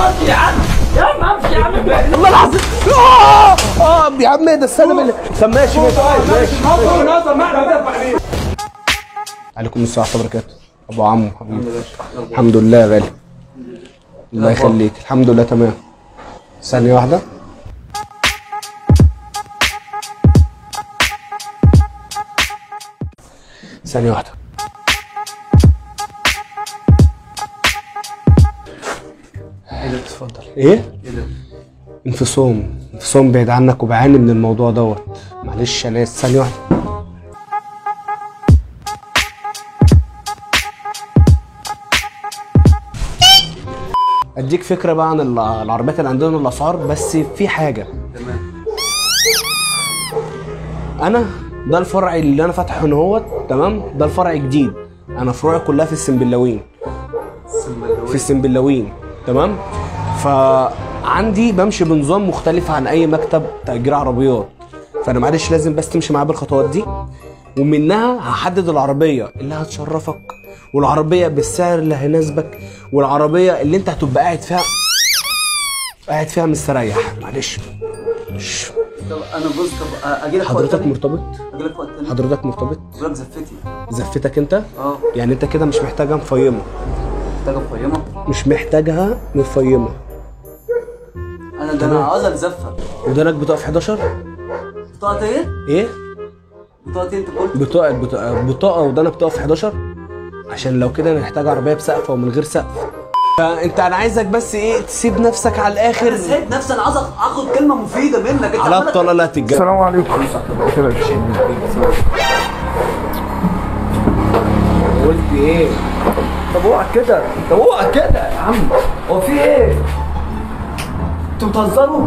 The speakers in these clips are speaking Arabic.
امشي يا عم، يا عم امشي يا عم. والله العظيم. يا عم ده استنى بالله. طب ماشي ماشي. عليكم السلام ورحمة الله وبركاته. ابو عمو حبيبي. الحمد لله يا غالي. الله يخليك. الحمد لله تمام. ثانية واحدة. ثانية واحدة. اتفضل. ايه؟ ايه ده؟ انفصام بعيد عنك وبعاني من الموضوع دوت. معلش يا ناس ثانية واحدة. اديك فكرة بقى عن العربيات اللي عندنا الاسعار، بس في حاجة. تمام. انا ده الفرع اللي انا فاتحه هنا اهوت، تمام؟ ده الفرع جديد. انا فروعي كلها في السنبلاوين. في السنبلاوين، تمام؟ فعندي بمشي بنظام مختلف عن اي مكتب تأجير عربيات. فانا معلش لازم بس تمشي معايا بالخطوات دي، ومنها هحدد العربيه اللي هتشرفك، والعربيه بالسعر اللي هيناسبك، والعربيه اللي انت هتبقى قاعد فيها مستريح. معلش. طب انا بص، طب اجي لك حضرتك مرتبط؟ اجي لك وقت تاني. حضرتك مرتبط؟ بقول لك زفتي. زفتك انت؟ يعني انت كده مش محتاجها مفيمه. محتاجها مفيمه؟ مش محتاجها مفيمه. انا عاوز اتزفت. ودانك بتقف 11؟ بطاقة ايه؟ ايه؟ بطاقة ايه انت قلت؟ بطاقه ودانك بتقف 11 عشان لو كده نحتاج عربيه بسقف ومن غير سقف. فانت انا عايزك بس ايه تسيب نفسك على الاخر. انا سيب نفسي، انا عاوز اخد كلمه مفيده منك انت. على الطلاق لا تتجاوز. السلام عليكم. قلت ايه؟ طب اوعى كده، يا عم. هو في ايه؟ انتوا بتهزروا؟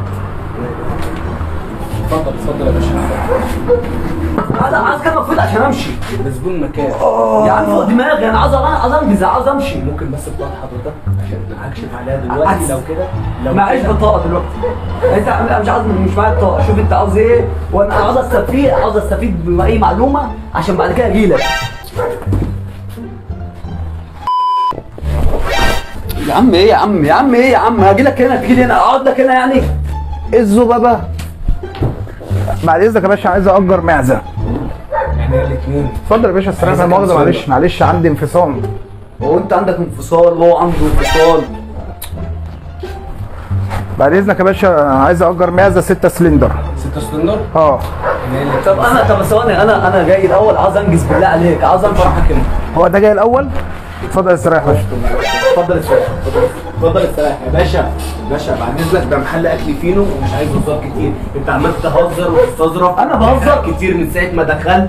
اتفضل يا باشا. انا عايز كلمه مفيده عشان امشي. مسجون مكان. يا عم فوق دماغي، انا عاوز انجز، عاوز امشي. ممكن بس بطاقة حضرتك عشان اكشف عليها دلوقتي لو كده. معيش بطاقه دلوقتي. انت مش معايا بطاقه. شوف انت عاوز ايه، وانا عاوز استفيد باي معلومه عشان بعد كده اجي لك. يا عم ايه يا عم هاجي لك هنا، تيجي لي هنا، اقعد لك هنا يعني. ايه الذبابه؟ بعد اذنك يا باشا عايز اجر معزه. يعني الاثنين. اتفضل يا باشا استريح. لا مؤاخذه، معلش عندي انفصام. هو انت عندك انفصال وهو عنده انفصال؟ بعد اذنك يا باشا عايز اجر معزه 6 سلندر. 6 سلندر؟ طب ثواني، انا جاي الاول، عاوز انجز بالله عليك، عاوز فرحك انت. هو ده جاي الاول؟ اتفضل استريح يا باشا. اتفضل استريح يا باشا. بعد اذنك ده محل اكل فينو ومش عايز هزار كتير. انت عمال تهزر وتستظرف. انا بهزر كتير من ساعه ما دخلت.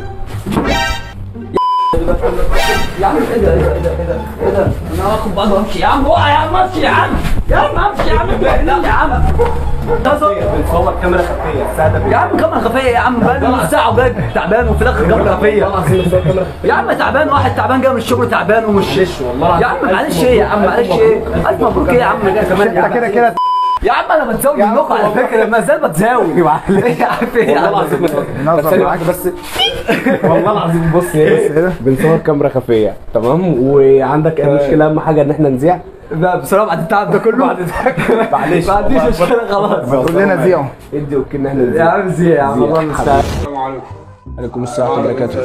يا عم ايه ده؟ انا هاخد بعض وامشي يا عم. اوعى يا عم امشي يا عم. امشي يا عم. يا عم بنصور كاميرا خفيه الساده. يا عم كاميرا خفيه يا عم، بقالي نص ساعه وجاي تعبان وفي الاخر كاميرا خفيه. يا عم تعبان، واحد تعبان جاي من الشغل تعبان ومش والله يا عم. معلش ايه يا عم، معلش ايه، الف مبروك ايه يا عم كمان. انت كده يا عم انا بتزاوي منكم على فكره، ما زال بتزاوي. ايه يا عم ايه والله العظيم نظر معاك بس. والله العظيم بص ايه، بنصور كاميرا خفيه تمام. وعندك اي مشكله؟ اهم حاجه ان احنا نذيع. لا بصراحه بعد التعب ده كله معلش ما عنديش مشكله خلاص. كلنا زيهم. ادي وكلنا احنا نذيع. يا عم زي يا عم. الله المستعان. السلام عليكم. عليكم السلام ورحمه الله وبركاته.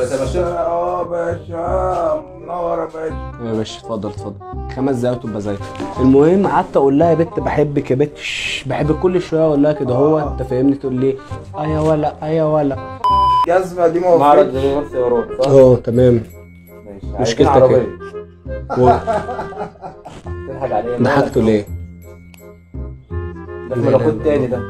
باشا منور يا باشا. يا باشا اتفضل 5 دقايق وتبقى زيك. المهم قعدت اقول لها يا بت بحبك يا بت، بحبك كل شويه اقول لها كده. هو انت فاهمني؟ تقول لي يا ولا الجزمه دي موفقه. معرض زي سيارات. تمام. ماشي. مشكلتك ايه؟ تضحك عليه. ضحكتوا ليه؟ ده ملكوت تاني ده.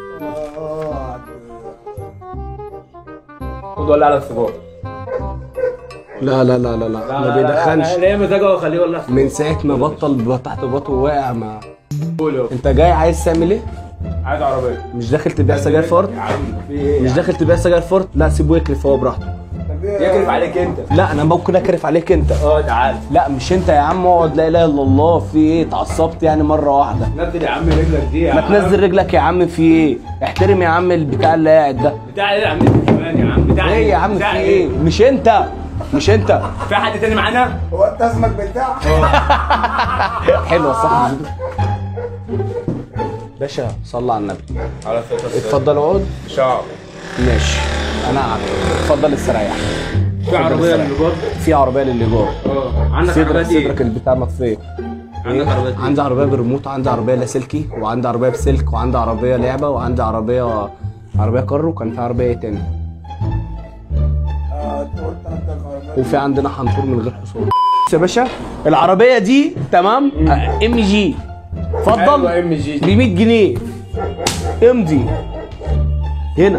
خد ولا على السيجاره. لا ما بيدخنش. هي مزاجه خليه ولا. من ساعه ما بطل تحت بطه واقع. ما انت جاي عايز تعمل ايه؟ عايز عربيه. مش داخل تبيع سجاير فورت؟ مش داخل تبيع سجاير فورت؟ لا سيبه يكرف هو براحته. يكرف عليك انت. لا انا ممكن اكرف عليك انت. تعال. لا مش انت يا عم. اقعد. لا اله الا الله. في ايه؟ اتعصبت يعني مره واحده؟ نزل يا عم رجلك دي. ما تنزل رجلك يا عم. في ايه؟ احترم يا عم البتاع اللي قاعد ده. بتاع ايه يا عم انت كمان يا عم؟ بتاع ايه يا عم؟ في ايه؟ مش انت. في حد تاني معانا؟ هو انت اسمك بتاع؟ حلوه صح. باشا صلى على النبي. على فكره اتفضل اقعد. شعب. ماشي انا قاعد. اتفضل استريح. في عربيه للايجار؟ في عربيه للايجار. عندك عربيه دي؟ صدرك البتاع مطفيه. عندك عربيه دي؟ عندي عربيه بريموت، وعندي عربيه لاسلكي، وعندي عربيه بسلك، وعندي عربيه لعبه، وعندي عربيه كارو، وكان في عربيه ايه تاني؟ وفي عندنا حنطور من غير حصان. بص يا باشا العربيه دي تمام ام جي. اتفضل ام جي ب 100 جنيه. امضي هنا.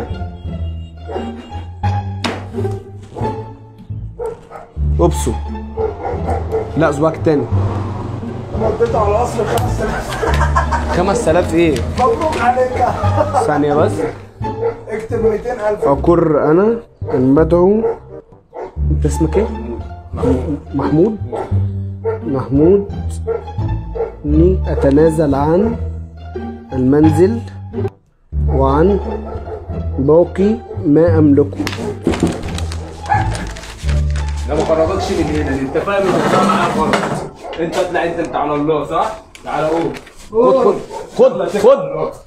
ابصوا. لا صباعك التاني. رديت على اصل 5000. 5000 ايه؟ مبروك عليك. ثانية بس. اكتب 200,000. أقر أنا المدعو. أنت اسمك إيه؟ محمود. محمود إني أتنازل عن المنزل وعن باقي ما أملكه. لا ما خرجكش من هنا، انت فاهم انت معايا غلط. انت اطلع انت على الله صح؟ تعالى قوم. خد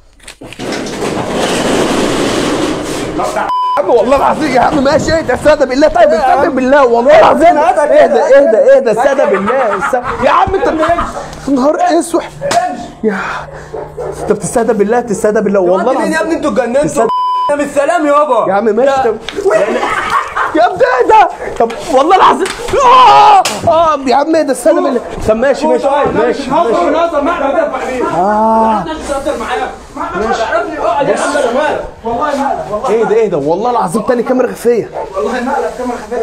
يا عم والله العظيم يا عم ماشي. اهدى استهدى بالله. طيب استهدى بالله والله العظيم. اهدى استهدى بالله. يا عم انت نهار اسود. انت بتستهدى بالله. تستهدى بالله والله العظيم. يا ابني انتوا اتجننتوا. انا مش سلام يابا. يا عم ماشي. يا ابني اهدى. طب والله العظيم. يا عم اهدى استهدى بالله. طب ماشي بنهزر معاك ده بعدين. تهزر معايا. تعرفني اقعد يا عم انا مالك. والله مالك والله. اهدى والله العظيم. تاني كاميرا خفيه. والله مالك كاميرا خفيفه.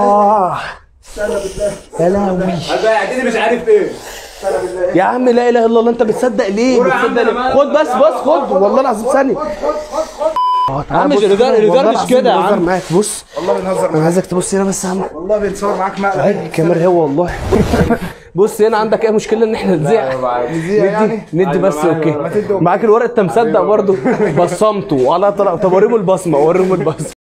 يا لهوي. انا قاعدين مش عارف ايه. يا عم لا اله الا الله. انت بتصدق ليه؟ خد بس خد والله العظيم ثانيه. يا عم الهزار مش كده يا عم. معاك بص. والله بنهزر انا معاك. عايزك تبص هنا بس يا عم. والله بنصور معاك مقلب. الكاميرا هو والله. بص هنا عندك ايه مشكله ان احنا نذيع؟ يعني ندي بس اوكي. معاك الورق. انت مصدق برضه؟ بصمته على طب وريهم البصمه.